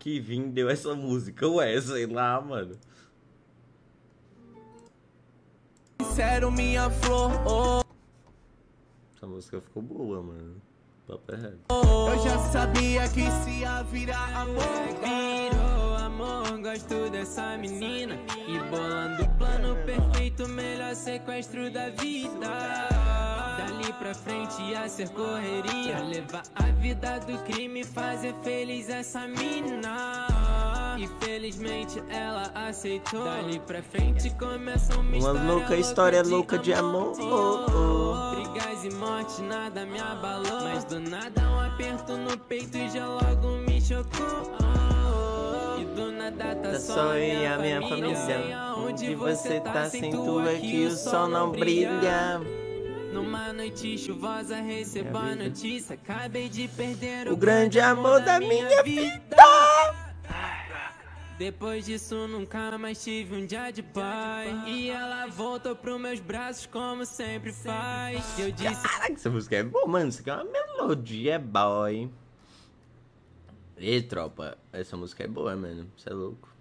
que Vin deu essa música. Ué, sei lá, mano. Sincero, minha flor, oh. Essa música ficou boa, mano. Papo é reto. Eu já sabia que se ia virar amor. Virou amor, gosto dessa menina. E bolando o plano perfeito, melhor sequestro da vida. Dali pra frente ia ser correria. Levar a vida do crime, fazer feliz essa mina. Infelizmente ela aceitou. Dali pra frente começa uma louca história louca de amor. Brigas e morte, nada me abalou. Mas do nada um aperto no peito e já logo me chocou. E do nada tá só eu e a minha família. Onde você tá, sinto é que o sol não brilha. Numa noite chuvosa recebo a notícia. Acabei de perder o grande amor da minha vida. Depois disso nunca mais tive um dia de paz. E ela voltou pros meus braços como sempre faz. Eu disse... Caraca, essa música é boa, mano. Isso aqui é uma melodia boy. E tropa, essa música é boa, mano. Você é louco.